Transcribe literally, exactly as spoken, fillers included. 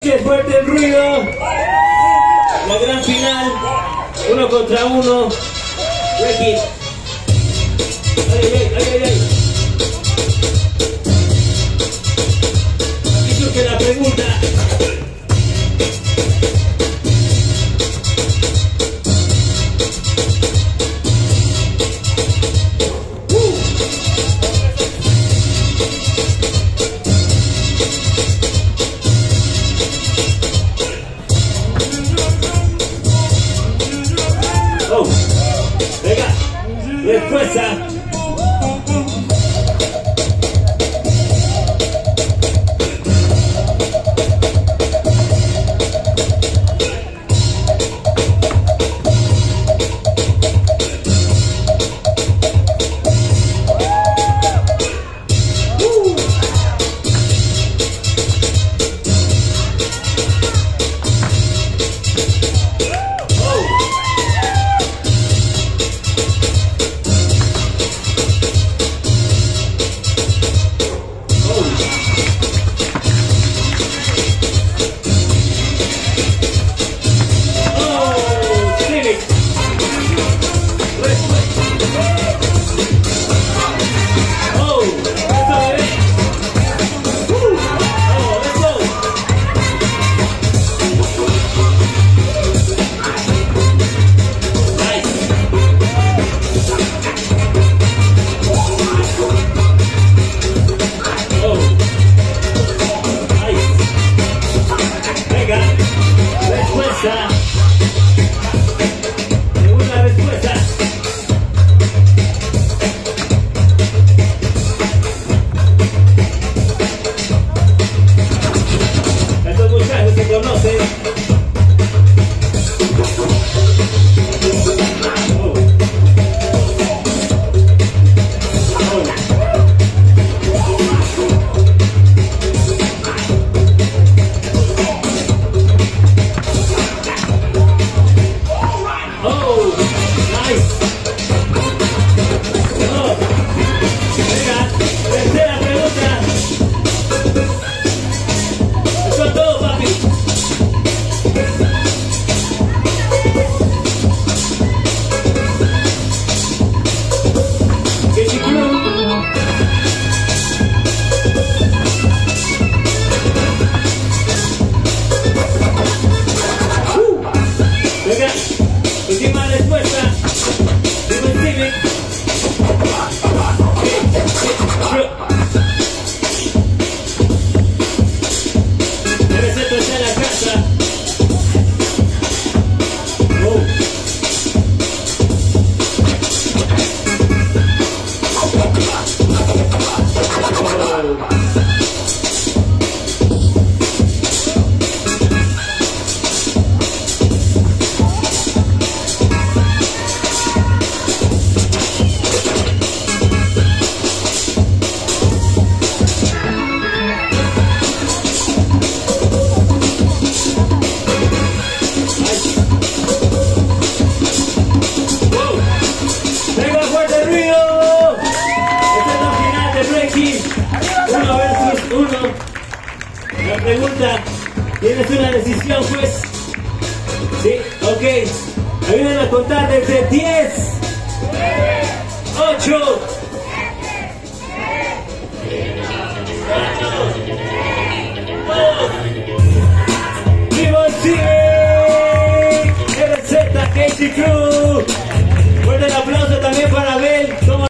noches, fuerte el ruido. La gran final, uno contra uno. Breaking. Ay, ay, ay, ay, ay. Aquí surge la pregunta. Oh, venga, respuesta. Segunda respuesta. Estos muchachos se conocen. Oh. Oh, nice. Oh. Venga, tercera pregunta. Eso es todo, papi. ¿Qué chico? Uh. Venga. Última respuesta. Digo Steven. Debe ser está en la casa. Oh. Uno versus uno. La pregunta, ¿tienes una decisión, pues? Sí, ok. Ayúdenme a contar desde diez, ocho, dos, ¡Vivo Cine! R Z Casey Cruz.